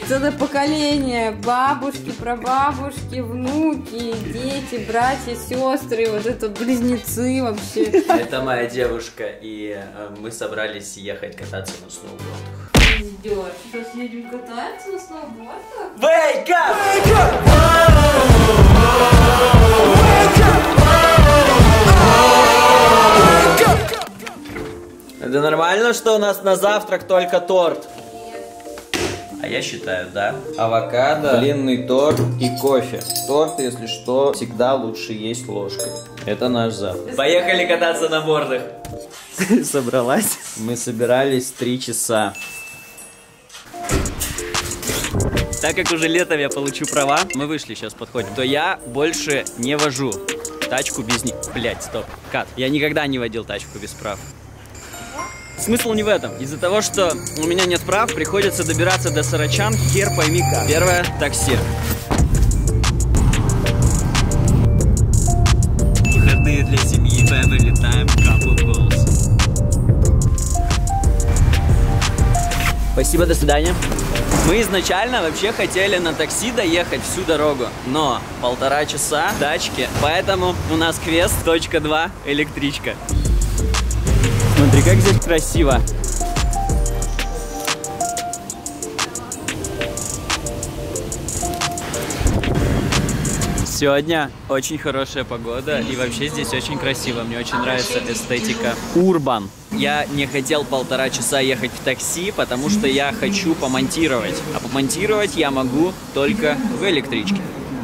целое поколение. Бабушки, прабабушки, внуки, дети, братья, сестры, вот это близнецы вообще. Это моя девушка, и мы собрались ехать кататься на сноубордах. Пиздёж, сейчас едем кататься на сноубордах? Wake up! Wake up! Это нормально, что у нас на завтрак только торт? А я считаю, да. Авокадо, блинный торт и кофе. Торт, если что, всегда лучше есть ложкой. Это наш завтрак. Поехали кататься на бордах. Собралась? Мы собирались 3 часа. Так как уже летом я получу права, мы вышли, сейчас подходим, то я больше не вожу тачку без них. Блять, стоп, кат. Я никогда не водил тачку без прав. Смысл не в этом. Из-за того, что у меня нет прав, приходится добираться до Сарачан, хер пойми как. Первое – такси. Выходные для семьи, family time, couple goals. Спасибо, до свидания. Мы изначально вообще хотели на такси доехать всю дорогу, но 1,5 часа в тачке, поэтому у нас квест, точка 2, электричка. Смотри, как здесь красиво. Сегодня очень хорошая погода и вообще здесь очень красиво. Мне очень нравится эстетика урбан. Я не хотел 1,5 часа ехать в такси, потому что я хочу помонтировать. А помонтировать я могу только в электричке.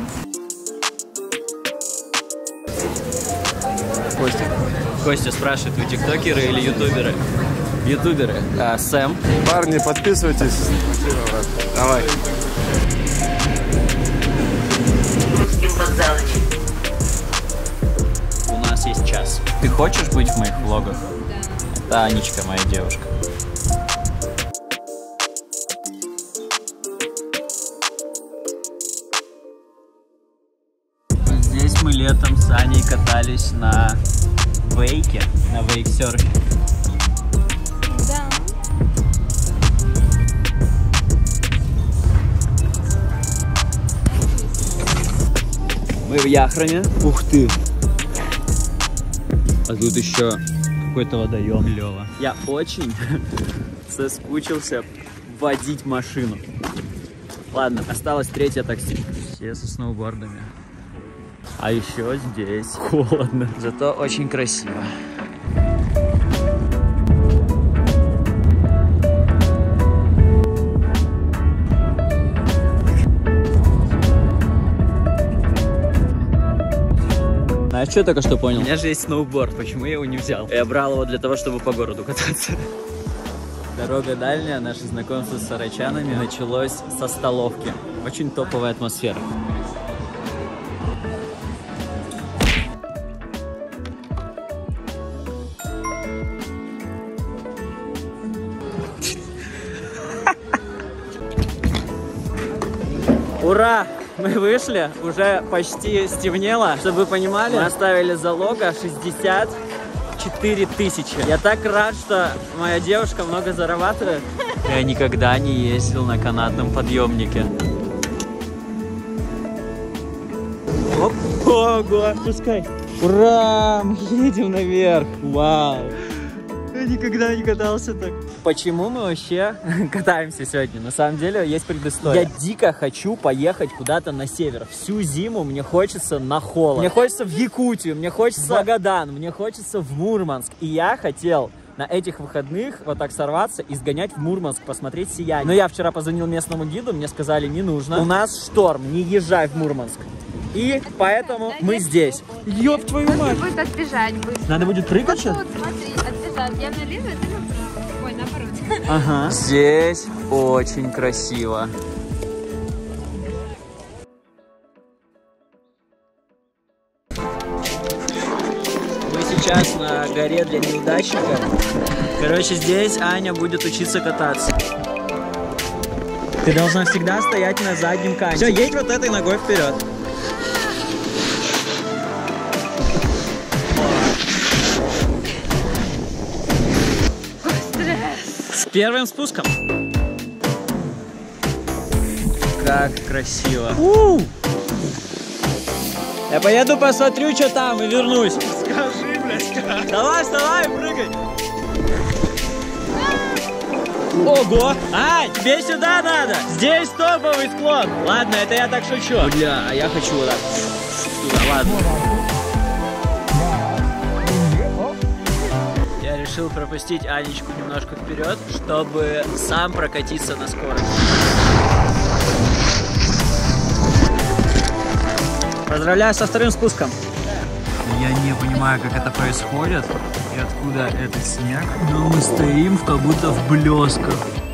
Костя спрашивает, вы тиктокеры или ютуберы? Ютуберы. Сэм. Парни, подписывайтесь. Давай. У нас есть час. Ты хочешь быть в моих влогах? Да. Это Анечка, моя девушка. Здесь мы летом с Аней катались на вейке, на вейксерфе. Да. Мы в Яхроне. Ух ты! А тут еще какой-то водоем. Клево. Я очень соскучился водить машину. Ладно, осталось 3-е такси. Все со сноубордами. А еще здесь холодно, зато очень красиво. А что я только что понял? У меня же есть сноуборд, почему я его не взял? Я брал его для того, чтобы по городу кататься. Дорога дальняя, наше знакомство с сарачанами началось со столовки. Очень топовая атмосфера. Ура! Мы вышли, уже почти стемнело. Чтобы вы понимали, мы оставили залога 64 тысячи. Я так рад, что моя девушка много зарабатывает. Я никогда не ездил на канатном подъемнике. Оп, ого, пускай. Ура, мы едем наверх. Вау. Я никогда не катался так. Почему мы вообще катаемся сегодня? На самом деле есть предыстория. Я дико хочу поехать куда-то на север. Всю зиму мне хочется на холод. Мне хочется в Якутию, мне хочется в Магадан, мне хочется в Мурманск. И я хотел на этих выходных вот так сорваться и сгонять в Мурманск, посмотреть сияние. Но я вчера позвонил местному гиду, мне сказали, не нужно. У нас шторм, не езжай в Мурманск. И поэтому мы здесь. Ёб твою мать! Надо будет отбежать быстро. Надо будет прыгать сейчас? Вот, смотри, отбежать. Я нализу, ты направо. Ой, наоборот. Ага. Здесь очень красиво. Мы сейчас на горе для неудачников. Короче, здесь Аня будет учиться кататься. Ты должна всегда стоять на заднем канте. Все, едь вот этой ногой вперед. С первым спуском. Как красиво. Я поеду посмотрю, что там, и вернусь. Скажи, блядь. Давай, вставай, прыгай. Ого! А, тебе сюда надо! Здесь топовый склон! Ладно, это я так шучу. Бля, а я хочу вот так. Туда, ладно. Я решил пропустить Анечку немножко вперед, чтобы сам прокатиться на скорость. Поздравляю со вторым спуском. Я не понимаю, как это происходит и откуда этот снег, но мы стоим как будто в блесках.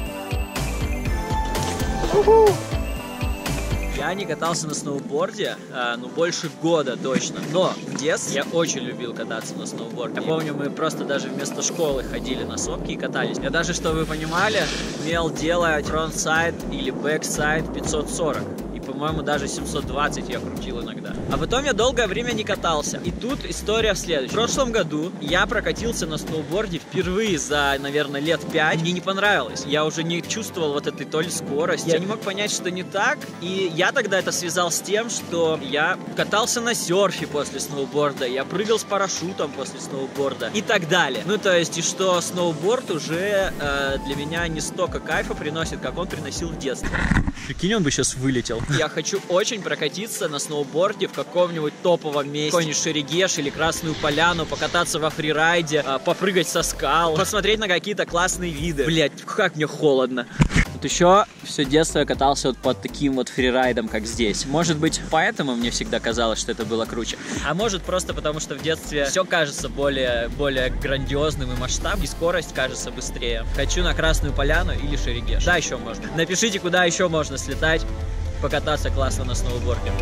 Я не катался на сноуборде, ну, больше года точно. Но в детстве я очень любил кататься на сноуборде. Я помню, мы просто даже вместо школы ходили на сопки и катались. Я даже, чтобы вы понимали, умел делать фронтсайд или бэксайд 540. По-моему, даже 720 я крутил иногда. А потом я долгое время не катался. И тут история в следующем. В прошлом году я прокатился на сноуборде впервые за, наверное, лет 5. Мне не понравилось. Я уже не чувствовал вот этой то ли скорости. Я не мог понять, что не так. И я тогда это связал с тем, что я катался на серфе после сноуборда. Я прыгал с парашютом после сноуборда. И так далее. Ну, то есть, и что сноуборд уже для меня не столько кайфа приносит, как он приносил в детстве. Прикинь, он бы сейчас вылетел. Я хочу очень прокатиться на сноуборде в каком-нибудь топовом месте. Какой-нибудь Шерегеш или Красную Поляну, покататься во фрирайде, попрыгать со скал, посмотреть на какие-то классные виды. Блять, как мне холодно. Вот еще все детство я катался вот под таким вот фрирайдом, как здесь. Может быть, поэтому мне всегда казалось, что это было круче. А может, просто потому, что в детстве все кажется более грандиозным и масштабным, и скорость кажется быстрее. Хочу на Красную Поляну или Шерегеш. Да, еще можно. Напишите, куда еще можно слетать, покататься классно на сноуборде.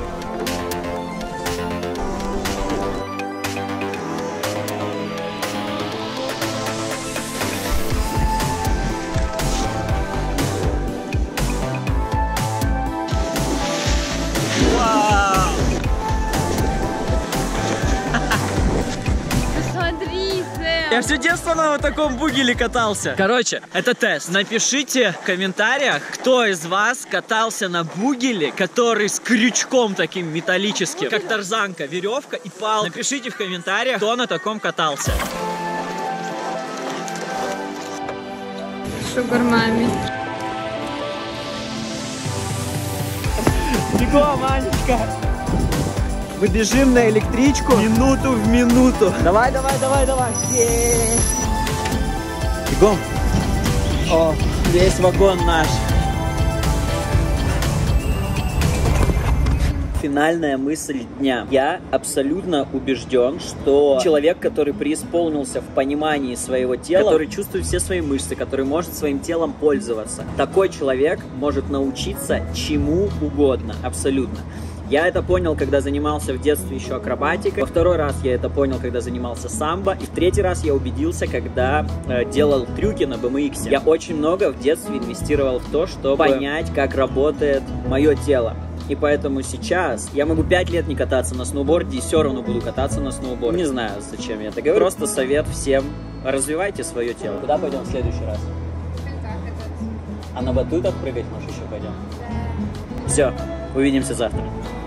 Я все детство на вот таком бугеле катался. Короче, это тест. Напишите в комментариях, кто из вас катался на бугеле, который с крючком таким металлическим, как тарзанка, веревка и палка. Напишите в комментариях, кто на таком катался. Шугар маме. Бегом, Анечка! Мы бежим на электричку минуту в минуту. Давай, давай, давай, давай. Бегом. О, весь вагон наш. Финальная мысль дня. Я абсолютно убежден, что человек, который преисполнился в понимании своего тела, который чувствует все свои мышцы, который может своим телом пользоваться, такой человек может научиться чему угодно. Абсолютно. Я это понял, когда занимался в детстве еще акробатикой. Во второй раз я это понял, когда занимался самбо. И в третий раз я убедился, когда делал трюки на BMX. Я очень много в детстве инвестировал в то, чтобы понять, как работает мое тело. И поэтому сейчас я могу 5 лет не кататься на сноуборде и все равно буду кататься на сноуборде. Не знаю, зачем я это говорю. Просто совет всем. Развивайте свое тело. Куда пойдем в следующий раз? А на батутах прыгать, может, еще пойдем? Все, увидимся завтра.